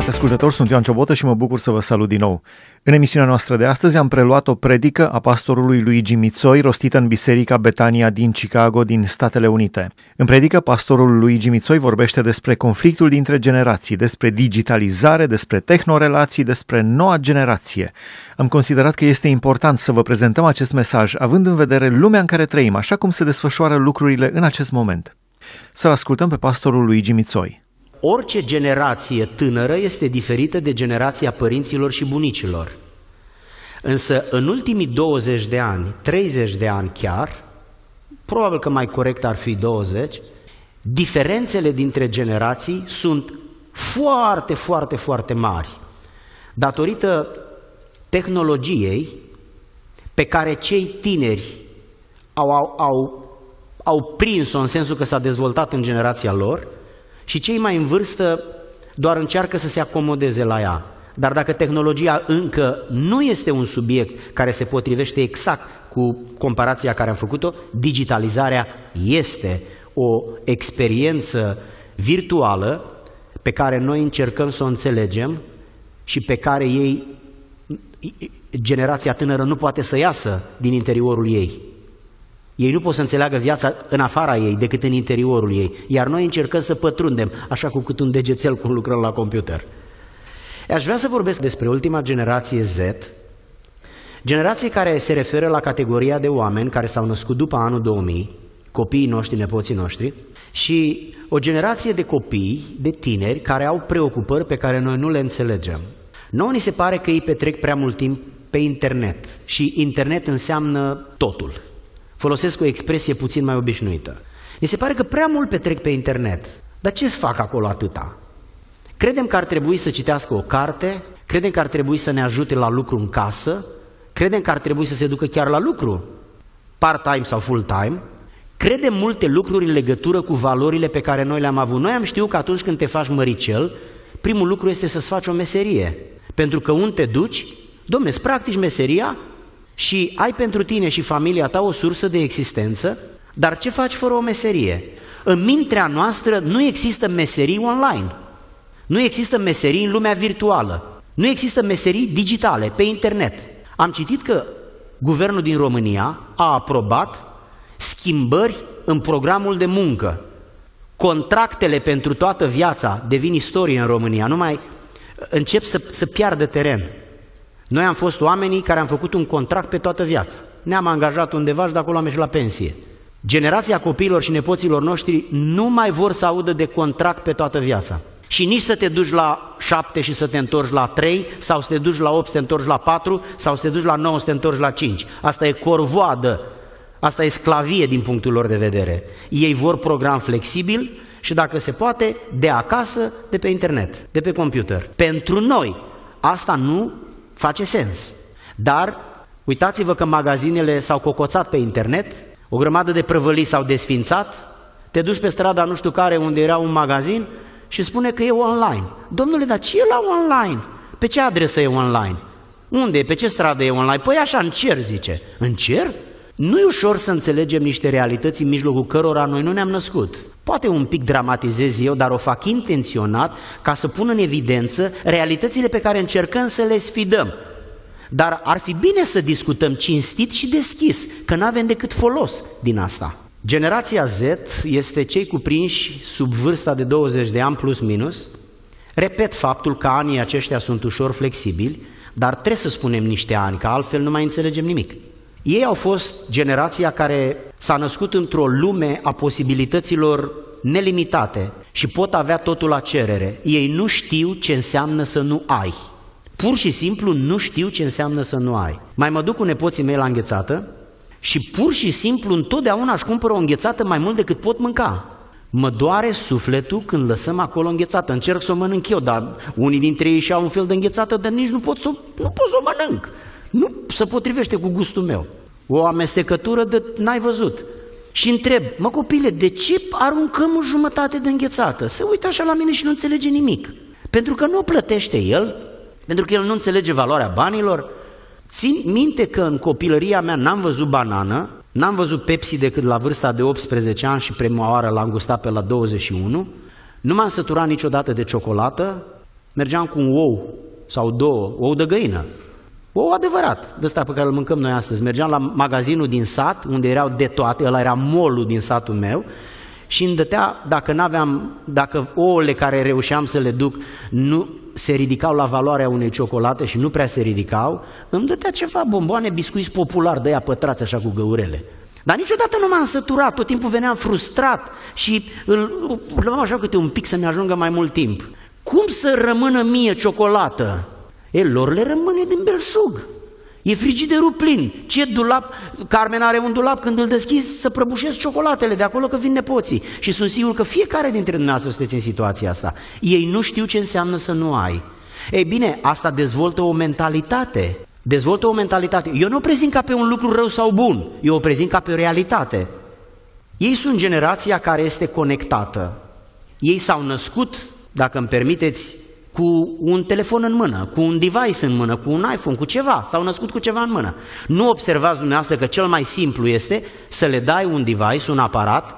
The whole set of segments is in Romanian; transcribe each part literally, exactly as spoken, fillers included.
Stimați ascultători, sunt Ioan Ciobotă și mă bucur să vă salut din nou. În emisiunea noastră de astăzi am preluat o predică a pastorului Luigi Mițoi, rostită în Biserica Betania din Chicago, din Statele Unite. În predică, pastorul Luigi Mițoi vorbește despre conflictul dintre generații, despre digitalizare, despre tehnorelații, despre noua generație. Am considerat că este important să vă prezentăm acest mesaj, având în vedere lumea în care trăim, așa cum se desfășoară lucrurile în acest moment. Să-l ascultăm pe pastorul Luigi Mițoi. Orice generație tânără este diferită de generația părinților și bunicilor. Însă în ultimii douăzeci de ani, treizeci de ani chiar, probabil că mai corect ar fi douăzeci, diferențele dintre generații sunt foarte, foarte, foarte mari. Datorită tehnologiei pe care cei tineri au, au, au, au prins-o în sensul că s-a dezvoltat în generația lor, și cei mai în vârstă doar încearcă să se acomodeze la ea. Dar dacă tehnologia încă nu este un subiect care se potrivește exact cu comparația care am făcut-o, digitalizarea este o experiență virtuală pe care noi încercăm să o înțelegem și pe care ei, generația tânără nu poate să iasă din interiorul ei. Ei nu pot să înțeleagă viața în afara ei decât în interiorul ei, iar noi încercăm să pătrundem, așa cu cât un degețel cum lucrăm la computer. Aș vrea să vorbesc despre ultima generație Z, generație care se referă la categoria de oameni care s-au născut după anul două mii, copiii noștri, nepoții noștri, și o generație de copii, de tineri, care au preocupări pe care noi nu le înțelegem. Nouă ni se pare că ei petrec prea mult timp pe internet și internet înseamnă totul. Folosesc o expresie puțin mai obișnuită. Mi se pare că prea mult petrec pe internet. Dar ce fac acolo atâta? Credem că ar trebui să citească o carte, credem că ar trebui să ne ajute la lucru în casă, credem că ar trebui să se ducă chiar la lucru, part-time sau full-time, credem multe lucruri în legătură cu valorile pe care noi le-am avut. Noi am știut că atunci când te faci măricel, primul lucru este să-ți faci o meserie. Pentru că unde te duci, dom'le, îți practici meseria și ai pentru tine și familia ta o sursă de existență, dar ce faci fără o meserie? În mintea noastră nu există meserii online, nu există meserii în lumea virtuală, nu există meserii digitale, pe internet. Am citit că guvernul din România a aprobat schimbări în programul de muncă. Contractele pentru toată viața devin istorie în România, nu mai încep să, să piardă teren. Noi am fost oamenii care am făcut un contract pe toată viața. Ne-am angajat undeva și de acolo am ieșit la pensie. Generația copiilor și nepoților noștri nu mai vor să audă de contract pe toată viața. Și nici să te duci la șapte și să te întorci la trei, sau să te duci la opt să te întorci la patru, sau să te duci la nouă să te întorci la cinci. Asta e corvoadă, asta e sclavie din punctul lor de vedere. Ei vor program flexibil și dacă se poate, de acasă, de pe internet, de pe computer. Pentru noi, asta nu face sens. Dar uitați-vă că magazinele s-au cocoțat pe internet, o grămadă de prăvălii s-au desfințat, te duci pe strada nu știu care unde era un magazin și spune că e online. Domnule, dar ce e la online? Pe ce adresă e online? Unde e? Pe ce stradă e online? Păi așa, în cer, zice. În cer? Nu e ușor să înțelegem niște realități în mijlocul cărora noi nu ne-am născut. Poate un pic dramatizez eu, dar o fac intenționat ca să pun în evidență realitățile pe care încercăm să le sfidăm. Dar ar fi bine să discutăm cinstit și deschis, că nu avem decât folos din asta. Generația Z este cei cuprinși sub vârsta de douăzeci de ani plus minus. Repet faptul că anii aceștia sunt ușor flexibili, dar trebuie să spunem niște ani, că altfel nu mai înțelegem nimic. Ei au fost generația care s-a născut într-o lume a posibilităților nelimitate și pot avea totul la cerere. Ei nu știu ce înseamnă să nu ai. Pur și simplu nu știu ce înseamnă să nu ai. Mai mă duc cu nepoții mei la înghețată și pur și simplu întotdeauna își cumpără o înghețată mai mult decât pot mânca. Mă doare sufletul când lăsăm acolo înghețată. Încerc să o mănânc eu, dar unii dintre ei și-au un fel de înghețată, dar nici nu pot să, nu pot să o mănânc. Nu se potrivește cu gustul meu. O amestecătură de n-ai văzut. Și întreb, mă copile, de ce aruncăm o jumătate de înghețată? Se uită așa la mine și nu înțelege nimic. Pentru că nu o plătește el, pentru că el nu înțelege valoarea banilor. Țin minte că în copilăria mea n-am văzut banană, n-am văzut Pepsi decât la vârsta de optsprezece ani și prima oară l-am gustat pe la douăzeci și unu. Nu m-am săturat niciodată de ciocolată, mergeam cu un ou sau două, ou de găină. Ou adevărat, de ăsta pe care îl mâncăm noi astăzi. Mergeam la magazinul din sat, unde erau de toate, ăla era molul din satul meu, și îmi dătea, dacă n-aveam, dacă ouăle care reușeam să le duc nu se ridicau la valoarea unei ciocolate și nu prea se ridicau, îmi dătea ceva bomboane, biscuiți popular de aia pătrați așa cu găurele. Dar niciodată nu m-am săturat, tot timpul veneam frustrat și îl luam așa câte un pic să-mi ajungă mai mult timp. Cum să rămână mie ciocolată? E, lor le rămâne din belșug. E frigiderul plin. Ce dulap? Carmen are un dulap, când îl deschizi să prăbușesc ciocolatele de acolo că vin nepoții. Și sunt sigur că fiecare dintre dumneavoastră sunteți în situația asta. Ei nu știu ce înseamnă să nu ai. Ei bine, asta dezvoltă o mentalitate. Dezvoltă o mentalitate. Eu nu o prezint ca pe un lucru rău sau bun. Eu o prezint ca pe o realitate. Ei sunt generația care este conectată. Ei s-au născut, dacă îmi permiteți, cu un telefon în mână, cu un device în mână, cu un iPhone, cu ceva. S-au născut cu ceva în mână. Nu observați dumneavoastră că cel mai simplu este să le dai un device, un aparat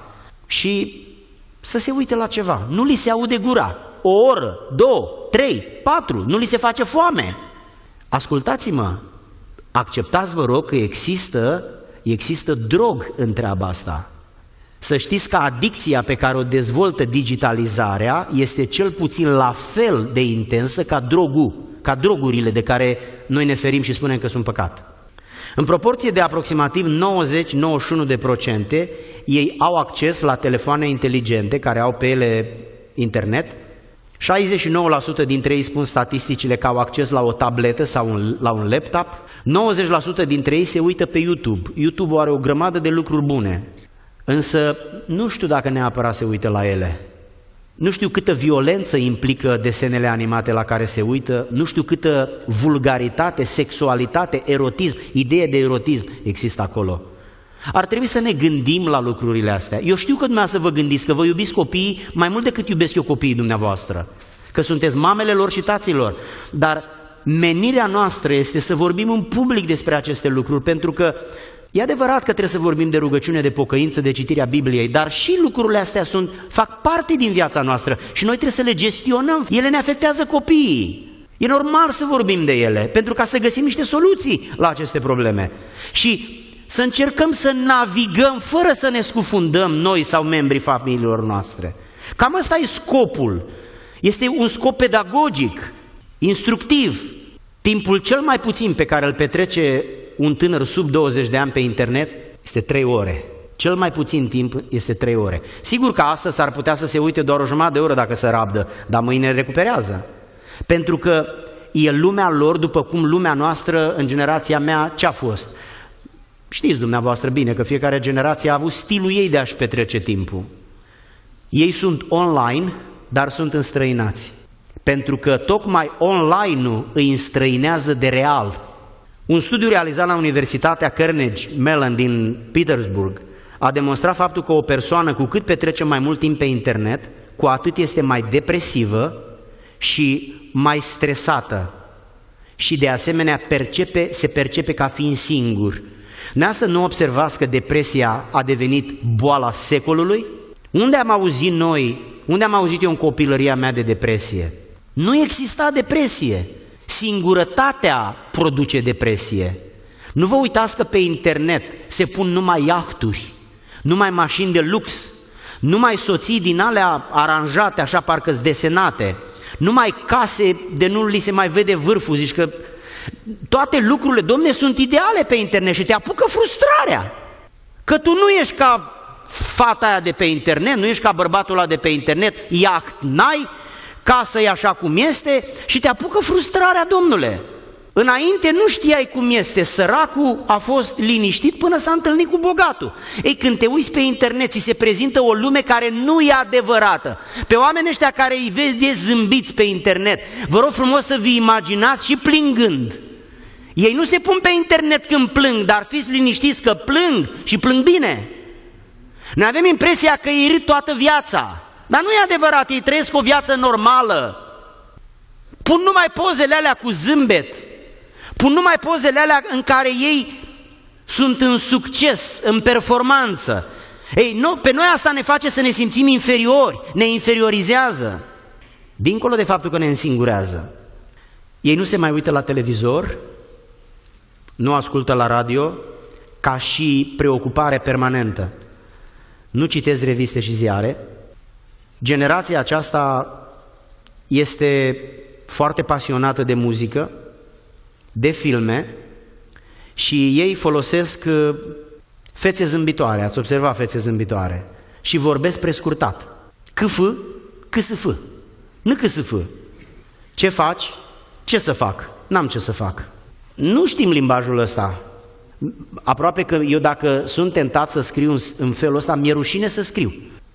și să se uite la ceva. Nu li se aude gura. O oră, două, trei, patru, nu li se face foame. Ascultați-mă, acceptați, vă rog, că există, există drog în treaba asta. Să știți că adicția pe care o dezvoltă digitalizarea este cel puțin la fel de intensă ca drogul, ca drogurile de care noi ne ferim și spunem că sunt păcat. În proporție de aproximativ nouăzeci la nouăzeci și unu de sută, ei au acces la telefoane inteligente care au pe ele internet. șaizeci și nouă la sută dintre ei spun statisticile că au acces la o tabletă sau un, la un laptop. nouăzeci la sută dintre ei se uită pe YouTube. YouTube are o grămadă de lucruri bune. Însă nu știu dacă neapărat se uită la ele. Nu știu câtă violență implică desenele animate la care se uită, nu știu câtă vulgaritate, sexualitate, erotism, idee de erotism există acolo. Ar trebui să ne gândim la lucrurile astea. Eu știu că dumneavoastră vă gândiți că vă iubiți copiii mai mult decât iubesc eu copiii dumneavoastră, că sunteți mamele lor și taților, dar menirea noastră este să vorbim în public despre aceste lucruri, pentru că e adevărat că trebuie să vorbim de rugăciune, de pocăință, de citirea Bibliei, dar și lucrurile astea sunt, fac parte din viața noastră și noi trebuie să le gestionăm. Ele ne afectează copiii. E normal să vorbim de ele, pentru ca să găsim niște soluții la aceste probleme. Și să încercăm să navigăm fără să ne scufundăm noi sau membrii familiilor noastre. Cam ăsta e scopul. Este un scop pedagogic, instructiv. Timpul cel mai puțin pe care îl petrece un tânăr sub douăzeci de ani pe internet este trei ore. Cel mai puțin timp este trei ore. Sigur că astăzi s-ar putea să se uite doar o jumătate de oră dacă se rabdă, dar mâine recuperează. Pentru că e lumea lor, după cum lumea noastră în generația mea ce a fost. Știți dumneavoastră bine că fiecare generație a avut stilul ei de a-și petrece timpul. Ei sunt online, dar sunt înstrăinați. Pentru că tocmai online-ul îi înstrăinează de real. Un studiu realizat la Universitatea Carnegie Mellon din Petersburg a demonstrat faptul că o persoană cu cât petrece mai mult timp pe internet, cu atât este mai depresivă și mai stresată. Și de asemenea percepe, se percepe ca fiind singur. Dumneavoastră nu observați că depresia a devenit boala secolului? Unde am auzit noi, unde am auzit eu în copilăria mea de depresie? Nu exista depresie. Singurătatea produce depresie. Nu vă uitați că pe internet se pun numai iahturi, numai mașini de lux, numai soții din alea aranjate, așa parcă-s desenate, numai case de nu li se mai vede vârful, zici că toate lucrurile, domne, sunt ideale pe internet și te apucă frustrarea. Că tu nu ești ca fata aia de pe internet, nu ești ca bărbatul ăla de pe internet, iaht n-ai, casa e așa cum este și te apucă frustrarea, domnule. Înainte nu știai cum este, săracul a fost liniștit până s-a întâlnit cu bogatul. Ei, când te uiți pe internet, ți se prezintă o lume care nu e adevărată. Pe oamenii ăștia care îi vezi zâmbiți pe internet, vă rog frumos să vi imaginați și plângând. Ei nu se pun pe internet când plâng, dar fiți liniștiți că plâng și plâng bine. Noi avem impresia că îi râd toată viața, dar nu e adevărat, ei trăiesc o viață normală. Pun numai pozele alea cu zâmbet, pun numai pozele alea în care ei sunt în succes, în performanță. Ei, nu, pe noi asta ne face să ne simțim inferiori, ne inferiorizează. Dincolo de faptul că ne însingurează, ei nu se mai uită la televizor, nu ascultă la radio, ca și preocupare permanentă. Nu citesc reviste și ziare. Generația aceasta este foarte pasionată de muzică, de filme și ei folosesc fețe zâmbitoare, ați observat fețe zâmbitoare, și vorbesc prescurtat. C-f, C-s-f, nu C-s-f. Ce faci? Ce să fac? N-am ce să fac. Nu știm limbajul ăsta. Aproape că eu dacă sunt tentat să scriu în felul ăsta, mi-e rușine să scriu.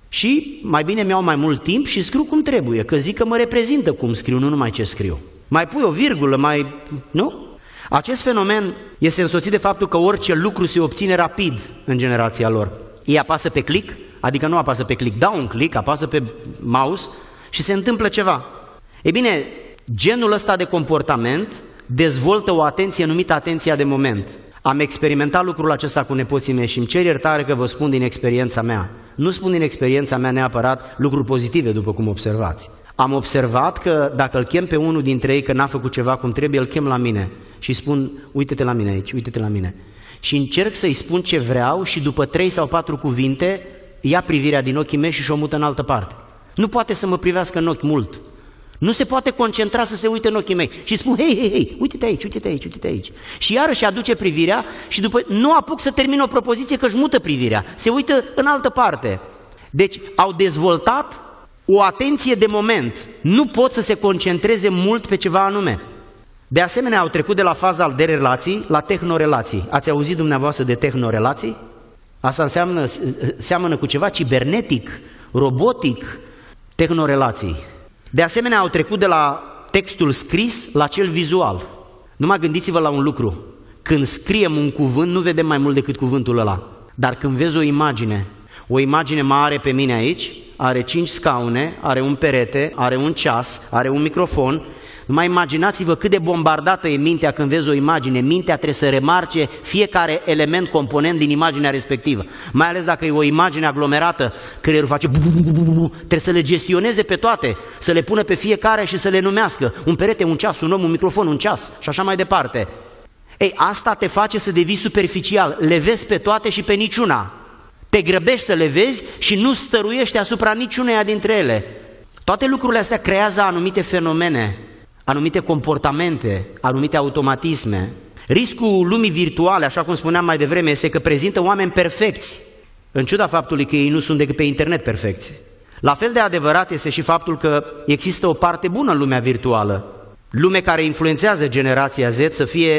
Și mai bine mi-au mai mult timp și scriu cum trebuie, că zic că mă reprezintă cum scriu, nu numai ce scriu. Mai pui o virgulă, mai... nu? Acest fenomen este însoțit de faptul că orice lucru se obține rapid în generația lor. Ei apasă pe click, adică nu apasă pe click, dau un click, apasă pe mouse și se întâmplă ceva. Ei bine, genul ăsta de comportament dezvoltă o atenție numită atenția de moment. Am experimentat lucrul acesta cu nepoții mei și îmi cer iertare că vă spun din experiența mea. Nu spun din experiența mea neapărat lucruri pozitive, după cum observați. Am observat că dacă îl chem pe unul dintre ei că n-a făcut ceva cum trebuie, îl chem la mine și spun, uite-te la mine aici, uite-te la mine. Și încerc să-i spun ce vreau și după trei sau patru cuvinte ia privirea din ochii mei și și-o mută în altă parte. Nu poate să mă privească în ochi mult. Nu se poate concentra să se uite în ochii mei și spun, hei, hei, hei, uite-te aici, uite-te aici, uite-te aici. Și iarăși aduce privirea și după nu apuc să termin o propoziție că își mută privirea, se uită în altă parte. Deci au dezvoltat o atenție de moment, nu pot să se concentreze mult pe ceva anume. De asemenea, au trecut de la faza de relații la tehnorelații. Ați auzit dumneavoastră de tehnorelații? Asta înseamnă, seamănă cu ceva cibernetic, robotic, tehnorelații. De asemenea, au trecut de la textul scris la cel vizual. Numai gândiți-vă la un lucru. Când scriem un cuvânt, nu vedem mai mult decât cuvântul ăla. Dar când vezi o imagine, o imagine mare pe mine aici, are cinci scaune, are un perete, are un ceas, are un microfon. Numai imaginați-vă cât de bombardată e mintea când vezi o imagine. Mintea trebuie să remarce fiecare element, component din imaginea respectivă. Mai ales dacă e o imagine aglomerată, creierul face bu, bu, bu, bu, bu. Trebuie să le gestioneze pe toate, să le pună pe fiecare și să le numească. Un perete, un ceas, un om, un microfon, un ceas și așa mai departe. Ei, asta te face să devii superficial. Le vezi pe toate și pe niciuna. Te grăbești să le vezi și nu stăruiești asupra niciuneia dintre ele. Toate lucrurile astea creează anumite fenomene, anumite comportamente, anumite automatisme. Riscul lumii virtuale, așa cum spuneam mai devreme, este că prezintă oameni perfecți, în ciuda faptului că ei nu sunt decât pe internet perfecți. La fel de adevărat este și faptul că există o parte bună în lumea virtuală, lume care influențează generația Z să fie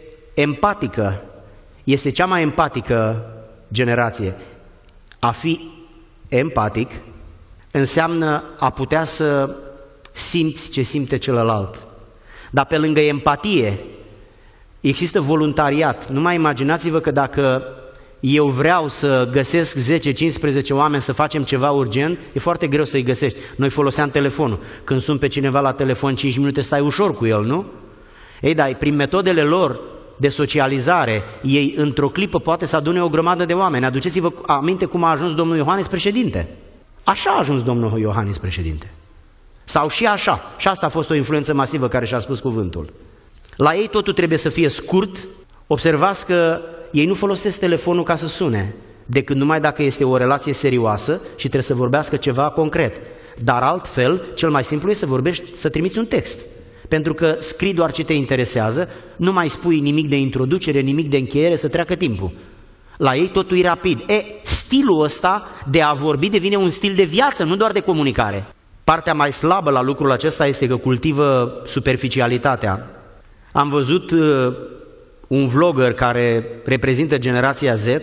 empatică. Este cea mai empatică generație. A fi empatic înseamnă a putea să simți ce simte celălalt. Dar pe lângă empatie există voluntariat. Nu mai imaginați-vă că dacă eu vreau să găsesc zece cincisprezece oameni să facem ceva urgent, e foarte greu să-i găsești. Noi foloseam telefonul. Când sun pe cineva la telefon cinci minute, stai ușor cu el, nu? Ei, dar prin metodele lor de socializare, ei într-o clipă poate să adune o grămadă de oameni. Aduceți-vă aminte cum a ajuns domnul Iohannis președinte. Așa a ajuns domnul Iohannis președinte. Sau și așa. Și asta a fost o influență masivă care și-a spus cuvântul. La ei totul trebuie să fie scurt. Observați că ei nu folosesc telefonul ca să sune, decât numai dacă este o relație serioasă și trebuie să vorbească ceva concret. Dar altfel, cel mai simplu e să vorbești, să trimiți un text. Pentru că scrii doar ce te interesează, nu mai spui nimic de introducere, nimic de încheiere, să treacă timpul. La ei totul e rapid. E, stilul ăsta de a vorbi devine un stil de viață, nu doar de comunicare. Partea mai slabă la lucrul acesta este că cultivă superficialitatea. Am văzut uh, un vlogger care reprezintă generația Z,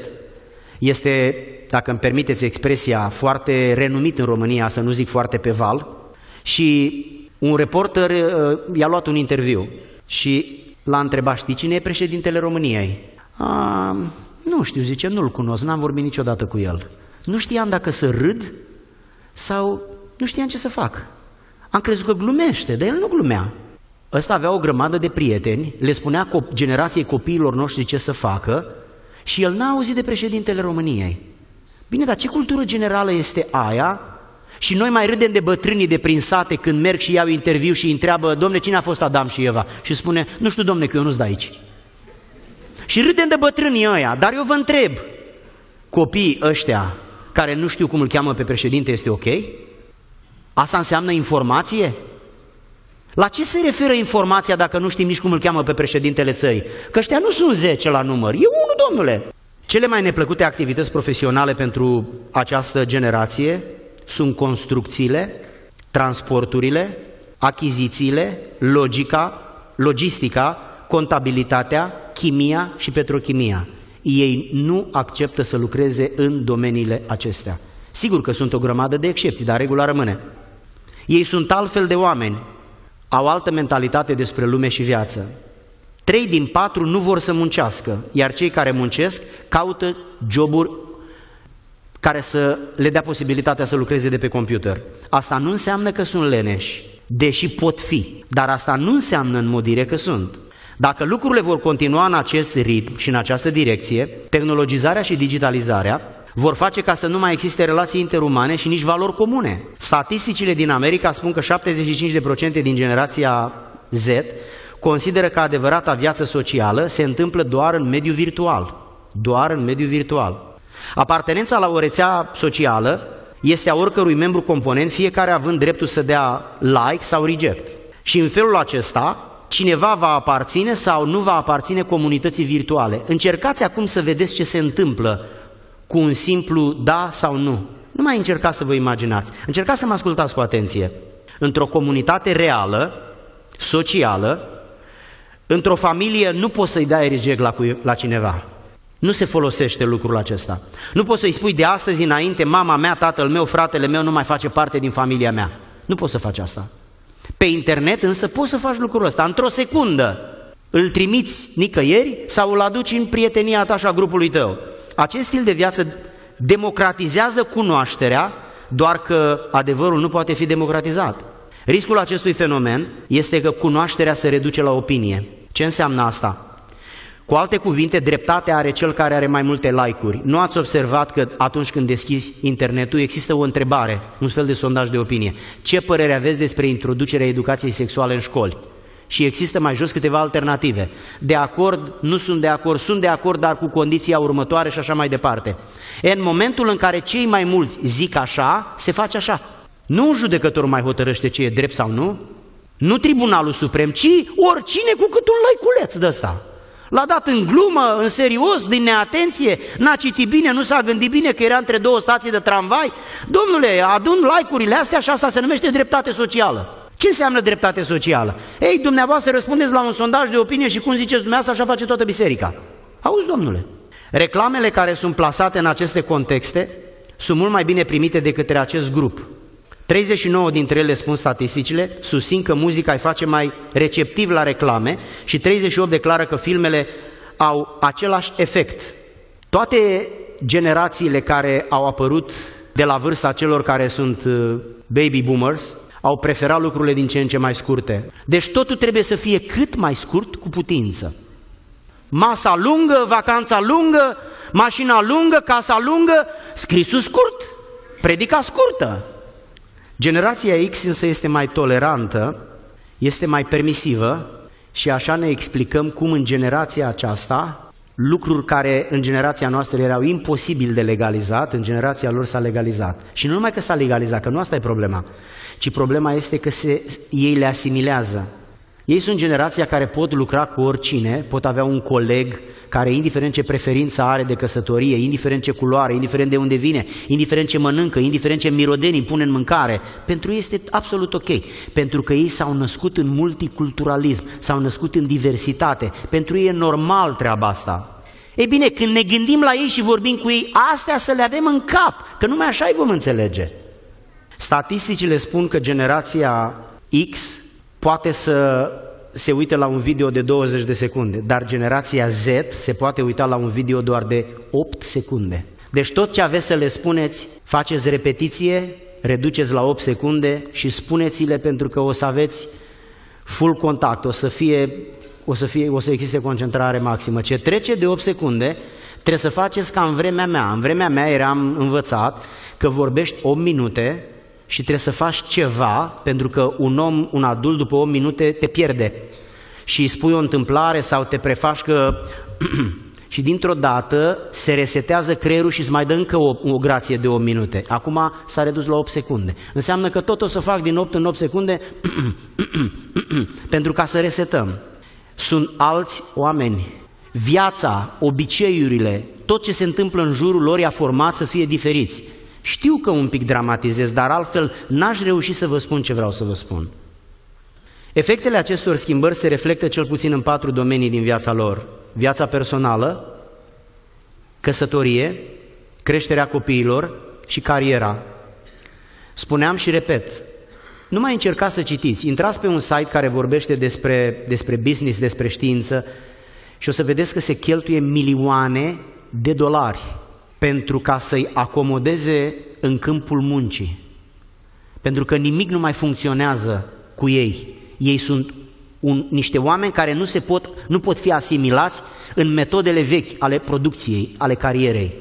este, dacă îmi permiteți expresia, foarte renumit în România, să nu zic foarte pe val, și un reporter uh, i-a luat un interviu și l-a întrebat, știi cine e președintele României? A, nu știu, zice, nu-l cunosc, n-am vorbit niciodată cu el. Nu știam dacă să râd sau nu știam ce să fac. Am crezut că glumește, dar el nu glumea. Ăsta avea o grămadă de prieteni, le spunea generației copiilor noștri ce să facă și el n-a auzit de președintele României. Bine, dar ce cultură generală este aia Și noi mai râdem de bătrânii de prin sate când merg și iau interviu și îi întreabă: domne, cine a fost Adam și Eva? Și spune: nu știu, domne, că eu nu-s de aici. Și râdem de bătrânii ăia, dar eu vă întreb, copiii ăștia care nu știu cum îl cheamă pe președinte, este ok? Asta înseamnă informație? La ce se referă informația dacă nu știm nici cum îl cheamă pe președintele țării? Că ăștia nu sunt zece la număr, e unul, domnule. Cele mai neplăcute activități profesionale pentru această generație sunt construcțiile, transporturile, achizițiile, logica, logistica, contabilitatea, chimia și petrochimia. Ei nu acceptă să lucreze în domeniile acestea. Sigur că sunt o grămadă de excepții, dar regula rămâne. Ei sunt altfel de oameni, au altă mentalitate despre lume și viață. Trei din patru nu vor să muncească, iar cei care muncesc caută joburi care să le dea posibilitatea să lucreze de pe computer. Asta nu înseamnă că sunt leneși, deși pot fi, dar asta nu înseamnă în mod direct că sunt. Dacă lucrurile vor continua în acest ritm și în această direcție, tehnologizarea și digitalizarea vor face ca să nu mai existe relații interumane și nici valori comune. Statisticile din America spun că șaptezeci și cinci la sută din generația Z consideră că adevărata viață socială se întâmplă doar în mediul virtual. Doar în mediul virtual. Apartenența la o rețea socială este a oricărui membru component, fiecare având dreptul să dea like sau reject. Și în felul acesta, cineva va aparține sau nu va aparține comunității virtuale. Încercați acum să vedeți ce se întâmplă cu un simplu da sau nu. Nu mai încercați să vă imaginați. Încercați să mă ascultați cu atenție. Într-o comunitate reală, socială, într-o familie nu poți să-i dai reject la, la cineva. Nu se folosește lucrul acesta. Nu poți să-i spui de astăzi înainte: mama mea, tatăl meu, fratele meu nu mai face parte din familia mea. Nu poți să faci asta. Pe internet însă poți să faci lucrul ăsta. Într-o secundă îl trimiți nicăieri sau îl aduci în prietenia ta și a grupului tău. Acest stil de viață democratizează cunoașterea, doar că adevărul nu poate fi democratizat. Riscul acestui fenomen este că cunoașterea se reduce la opinie. Ce înseamnă asta? Cu alte cuvinte, dreptate are cel care are mai multe like-uri. Nu ați observat că atunci când deschizi internetul există o întrebare, un fel de sondaj de opinie. Ce părere aveți despre introducerea educației sexuale în școli? Și există mai jos câteva alternative. De acord, nu sunt de acord, sunt de acord, dar cu condiția următoare și așa mai departe. E, în momentul în care cei mai mulți zic așa, se face așa. Nu un judecător mai hotărăște ce e drept sau nu, nu Tribunalul Suprem, ci oricine cu cât un laiculeț de ăsta. L-a dat în glumă, în serios, din neatenție, n-a citit bine, nu s-a gândit bine că era între două stații de tramvai. Domnule, adun like-urile astea și asta se numește dreptate socială. Ce înseamnă dreptate socială? Ei, dumneavoastră răspundeți la un sondaj de opinie și cum ziceți dumneavoastră, așa face toată biserica. Auzi, domnule, reclamele care sunt plasate în aceste contexte sunt mult mai bine primite de către acest grup. treizeci și nouă dintre ele, spun statisticile, susțin că muzica îi face mai receptiv la reclame și treizeci și opt declară că filmele au același efect. Toate generațiile care au apărut de la vârsta celor care sunt baby boomers au preferat lucrurile din ce în ce mai scurte. Deci totul trebuie să fie cât mai scurt cu putință. Masa lungă, vacanța lungă, mașina lungă, casa lungă, scrisul scurt, predica scurtă. Generația X însă este mai tolerantă, este mai permisivă și așa ne explicăm cum în generația aceasta, lucruri care în generația noastră erau imposibil de legalizat, în generația lor s-a legalizat. Și nu numai că s-a legalizat, că nu asta e problema, ci problema este că se, ei le asimilează. Ei sunt generația care pot lucra cu oricine, pot avea un coleg care, indiferent ce preferință are de căsătorie, indiferent ce culoare, indiferent de unde vine, indiferent ce mănâncă, indiferent ce mirodenii pune în mâncare, pentru ei este absolut ok, pentru că ei s-au născut în multiculturalism, s-au născut în diversitate, pentru ei e normal treaba asta. Ei bine, când ne gândim la ei și vorbim cu ei, astea să le avem în cap, că numai așa îi vom înțelege. Statisticile spun că generația X poate să se uite la un video de douăzeci de secunde, dar generația Z se poate uita la un video doar de opt secunde. Deci tot ce aveți să le spuneți, faceți repetiție, reduceți la opt secunde și spuneți-le, pentru că o să aveți full contact, o să fie, o să fie, o să existe concentrare maximă. Ce trece de opt secunde, trebuie să faceți ca în vremea mea. În vremea mea eram învățat că vorbești opt minute și trebuie să faci ceva, pentru că un om, un adult, după opt minute te pierde și îi spui o întâmplare sau te prefaci că... și dintr-o dată se resetează creierul și îți mai dă încă o, o grație de opt minute. Acum s-a redus la opt secunde. Înseamnă că tot o să fac din opt în opt secunde pentru ca să resetăm. Sunt alți oameni. Viața, obiceiurile, tot ce se întâmplă în jurul lor i-a format să fie diferiți. Știu că un pic dramatizez, dar altfel n-aș reuși să vă spun ce vreau să vă spun. Efectele acestor schimbări se reflectă cel puțin în patru domenii din viața lor. Viața personală, căsătorie, creșterea copiilor și cariera. Spuneam și repet, nu mai încercați să citiți. Intrați pe un site care vorbește despre, despre business, despre știință și o să vedeți că se cheltuie milioane de dolari pentru ca să-i acomodeze în câmpul muncii. Pentru că nimic nu mai funcționează cu ei. Ei sunt un, niște oameni care nu, se pot, nu pot fi asimilați în metodele vechi ale producției, ale carierei.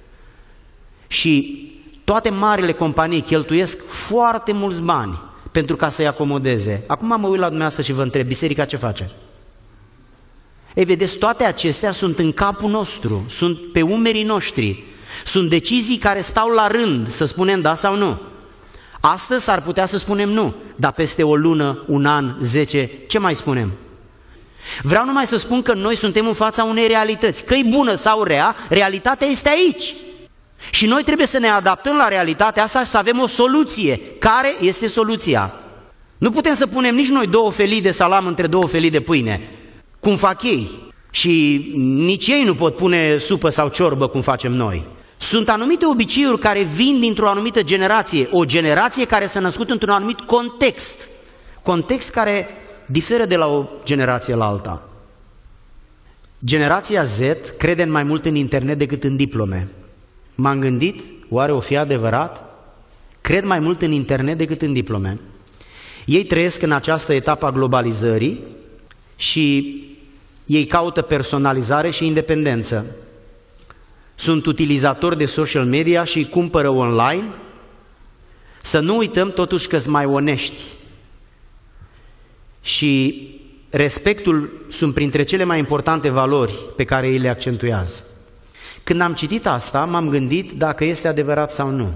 Și toate marile companii cheltuiesc foarte mulți bani pentru ca să-i acomodeze. Acum mă uit la dumneavoastră și vă întreb, biserica ce face? Ei, vedeți, toate acestea sunt în capul nostru, sunt pe umerii noștri, sunt decizii care stau la rând să spunem da sau nu. Astăzi s-ar putea să spunem nu, dar peste o lună, un an, zece, ce mai spunem? Vreau numai să spun că noi suntem în fața unei realități, că e bună sau rea, realitatea este aici. Și noi trebuie să ne adaptăm la realitatea asta și să avem o soluție. Care este soluția? Nu putem să punem nici noi două felii de salam între două felii de pâine, cum fac ei. Și nici ei nu pot pune supă sau ciorbă cum facem noi. Sunt anumite obiceiuri care vin dintr-o anumită generație, o generație care s-a născut într-un anumit context. Context care diferă de la o generație la alta. Generația Z crede mai mult în internet decât în diplome. M-am gândit, oare o fi adevărat? Cred mai mult în internet decât în diplome. Ei trăiesc în această etapă a globalizării și ei caută personalizare și independență. Sunt utilizatori de social media și cumpără online. Să nu uităm totuși că sunt mai onești. Și respectul sunt printre cele mai importante valori pe care ei le accentuează. Când am citit asta, m-am gândit dacă este adevărat sau nu.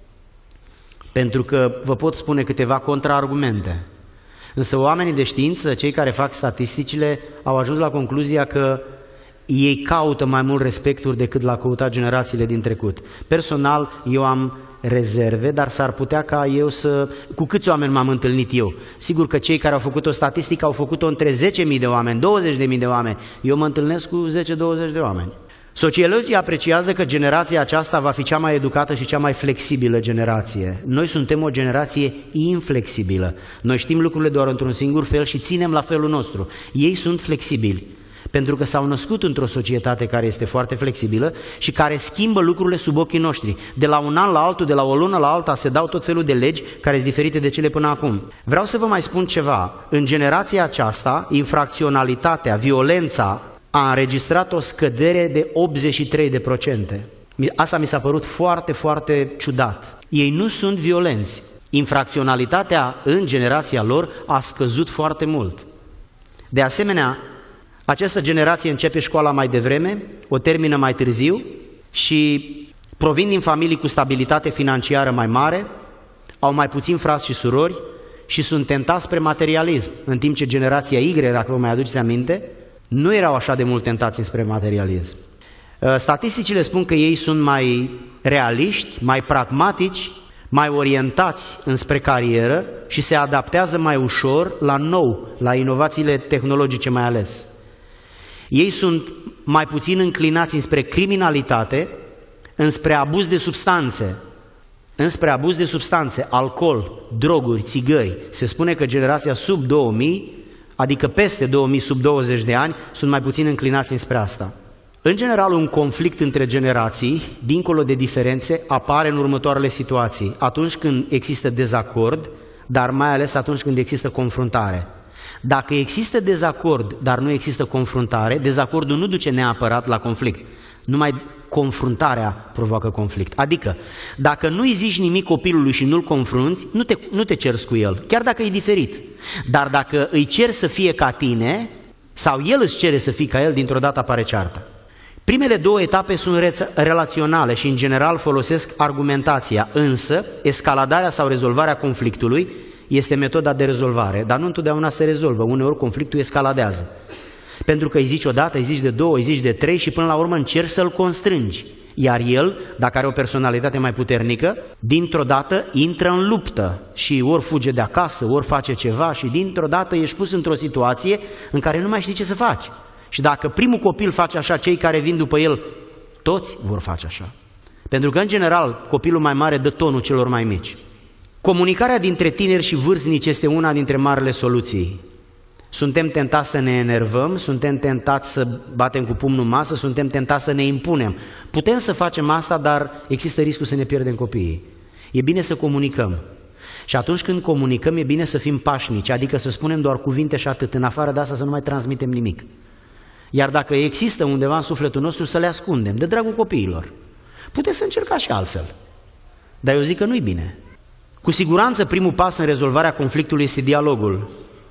Pentru că vă pot spune câteva contraargumente. Însă oamenii de știință, cei care fac statisticile, au ajuns la concluzia că ei caută mai mult respecturi decât l-a căutat generațiile din trecut. Personal, eu am rezerve, dar s-ar putea ca eu să... Cu câți oameni m-am întâlnit eu? Sigur că cei care au făcut o statistică au făcut-o între zece mii de oameni, douăzeci de mii de oameni. Eu mă întâlnesc cu zece douăzeci de oameni. Sociologii apreciază că generația aceasta va fi cea mai educată și cea mai flexibilă generație. Noi suntem o generație inflexibilă. Noi știm lucrurile doar într-un singur fel și ținem la felul nostru. Ei sunt flexibili, pentru că s-au născut într-o societate care este foarte flexibilă și care schimbă lucrurile sub ochii noștri. De la un an la altul, de la o lună la alta, se dau tot felul de legi care sunt diferite de cele până acum. Vreau să vă mai spun ceva. În generația aceasta, infracționalitatea, violența, a înregistrat o scădere de optzeci și trei de procente. Asta mi s-a părut foarte, foarte ciudat. Ei nu sunt violenți. Infracționalitatea în generația lor a scăzut foarte mult. De asemenea, această generație începe școala mai devreme, o termină mai târziu și provin din familii cu stabilitate financiară mai mare, au mai puțini frați și surori și sunt tentați spre materialism, în timp ce generația Y, dacă vă mai aduceți aminte, nu erau așa de mult tentați spre materialism. Statisticile spun că ei sunt mai realiști, mai pragmatici, mai orientați înspre carieră și se adaptează mai ușor la nou, la inovațiile tehnologice mai ales. Ei sunt mai puțin înclinați înspre criminalitate, înspre abuz de substanțe, înspre abuz de substanțe, alcool, droguri, țigări. Se spune că generația sub două mii, adică peste două mii, sub douăzeci de ani, sunt mai puțin înclinați înspre asta. În general, un conflict între generații, dincolo de diferențe, apare în următoarele situații. Atunci când există dezacord, dar mai ales atunci când există confruntare. Dacă există dezacord, dar nu există confruntare, dezacordul nu duce neapărat la conflict. Numai confruntarea provoacă conflict. Adică, dacă nu-i zici nimic copilului și nu-l confrunți, nu te, nu te ceri cu el, chiar dacă e diferit. Dar dacă îi ceri să fie ca tine, sau el îți cere să fii ca el, dintr-o dată apare ceartă. Primele două etape sunt re- relaționale și în general folosesc argumentația, însă escaladarea sau rezolvarea conflictului este metoda de rezolvare, dar nu întotdeauna se rezolvă, uneori conflictul escaladează. Pentru că îi zici odată, îi zici de două, îi zici de trei și până la urmă încerci să-l constrângi. Iar el, dacă are o personalitate mai puternică, dintr-o dată intră în luptă și ori fuge de acasă, ori face ceva și dintr-o dată ești pus într-o situație în care nu mai știi ce să faci. Și dacă primul copil face așa, cei care vin după el, toți vor face așa. Pentru că, în general, copilul mai mare dă tonul celor mai mici. Comunicarea dintre tineri și vârstnici este una dintre marile soluții. Suntem tentați să ne enervăm, suntem tentați să batem cu pumnul în masă, suntem tentați să ne impunem. Putem să facem asta, dar există riscul să ne pierdem copiii. E bine să comunicăm. Și atunci când comunicăm, e bine să fim pașnici, adică să spunem doar cuvinte și atât, în afară de asta să nu mai transmitem nimic. Iar dacă există undeva în sufletul nostru, să le ascundem, de dragul copiilor. Puteți să încercați și altfel, dar eu zic că nu-i bine. Cu siguranță primul pas în rezolvarea conflictului este dialogul.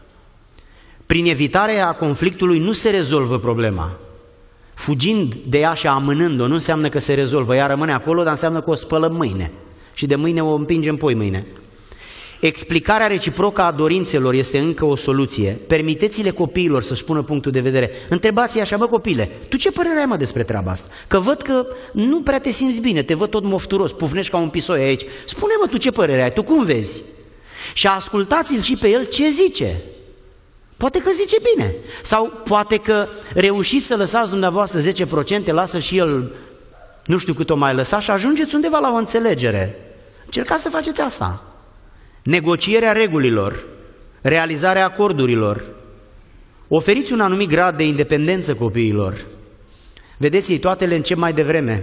Prin evitarea conflictului nu se rezolvă problema. Fugind de ea și amânând-o nu înseamnă că se rezolvă, ea rămâne acolo, dar înseamnă că o spălăm mâine și de mâine o împingem poi mâine. Explicarea reciprocă a dorințelor este încă o soluție. Permiteți-le copiilor să-și spună punctul de vedere. Întrebați-i așa, bă copile, tu ce părere ai mă despre treaba asta? Că văd că nu prea te simți bine, te văd tot mofturos, pufnești ca un pisoi aici. Spune-mă tu ce părere ai, tu cum vezi? Și ascultați-l și pe el ce zice. Poate că zice bine. Sau poate că reușiți să lăsați dumneavoastră zece la sută, lasă și el nu știu cât o mai lăsa și ajungeți undeva la o înțelegere. Încercați să faceți asta. Negocierea regulilor, realizarea acordurilor. Oferiți un anumit grad de independență copiilor. Vedeți, ei toate le încep mai devreme.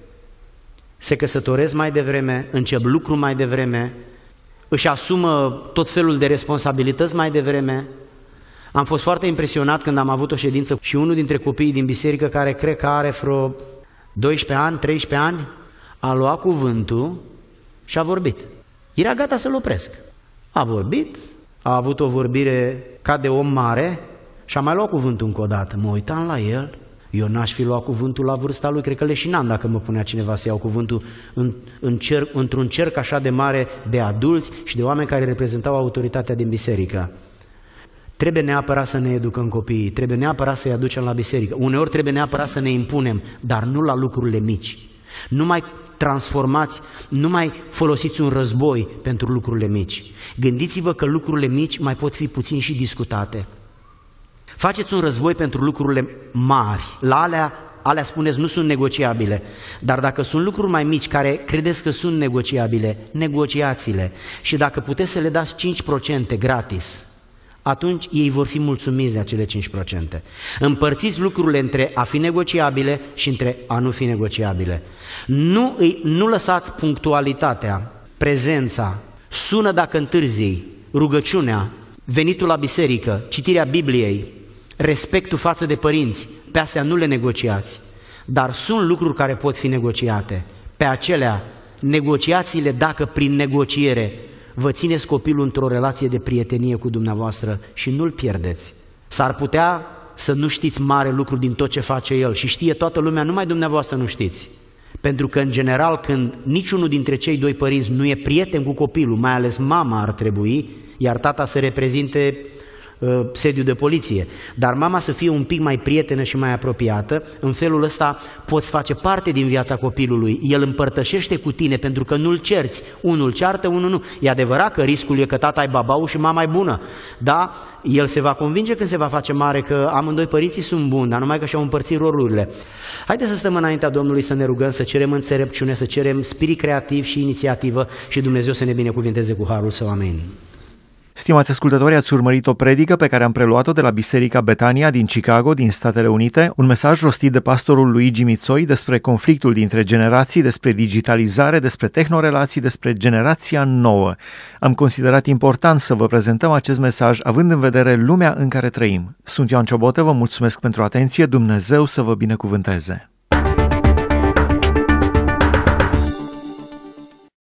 Se căsătoresc mai devreme, încep lucru mai devreme, își asumă tot felul de responsabilități mai devreme. Am fost foarte impresionat când am avut o ședință și unul dintre copiii din biserică, care cred că are vreo doisprezece ani, treisprezece ani, a luat cuvântul și a vorbit. Era gata să-l opresc. A vorbit, a avut o vorbire ca de om mare și a mai luat cuvântul încă o dată. Mă uitam la el, eu n-aș fi luat cuvântul la vârsta lui, cred că leșinam dacă mă punea cineva să iau cuvântul în, în cer, într-un cerc așa de mare de adulți și de oameni care reprezentau autoritatea din biserică. Trebuie neapărat să ne educăm copiii, trebuie neapărat să-i aducem la biserică. Uneori trebuie neapărat să ne impunem, dar nu la lucrurile mici. Nu mai transformați, nu mai folosiți un război pentru lucrurile mici. Gândiți-vă că lucrurile mici mai pot fi puțin și discutate. Faceți un război pentru lucrurile mari. La alea, alea spuneți, nu sunt negociabile. Dar dacă sunt lucruri mai mici care credeți că sunt negociabile, negociați-le. Și dacă puteți să le dați cinci la sută gratis, atunci ei vor fi mulțumiți de acele cinci la sută. Împărțiți lucrurile între a fi negociabile și între a nu fi negociabile. Nu, îi, nu lăsați punctualitatea, prezența, sună dacă întârzii, rugăciunea, venitul la biserică, citirea Bibliei, respectul față de părinți, pe astea nu le negociați. Dar sunt lucruri care pot fi negociate. Pe acelea, negociați-le dacă prin negociere vă țineți copilul într-o relație de prietenie cu dumneavoastră și nu-l pierdeți. S-ar putea să nu știți mare lucru din tot ce face el și știe toată lumea, numai dumneavoastră nu știți. Pentru că, în general, când niciunul dintre cei doi părinți nu e prieten cu copilul, mai ales mama ar trebui, iar tata să reprezinte uh, sediul de poliție, dar mama să fie un pic mai prietenă și mai apropiată, în felul ăsta poți face parte din viața copilului. El împărtășește cu tine pentru că nu-l cerți. Unul ceartă, unul nu. E adevărat că riscul e că tata ai babau și mama e bună. Da, el se va convinge când se va face mare că amândoi părinții sunt buni, dar numai că și-au împărțit rolurile. Haideți să stăm înaintea Domnului, să ne rugăm, să cerem înțelepciune, să cerem spirit creativ și inițiativă și Dumnezeu să ne binecuvinteze cu harul Său. Amin. Stimați ascultători, ați urmărit o predică pe care am preluat-o de la Biserica Betania din Chicago, din Statele Unite, un mesaj rostit de pastorul Luigi Mițoi despre conflictul dintre generații, despre digitalizare, despre tehnorelații, despre generația nouă. Am considerat important să vă prezentăm acest mesaj având în vedere lumea în care trăim. Sunt Ioan Ciobotă, vă mulțumesc pentru atenție, Dumnezeu să vă binecuvânteze!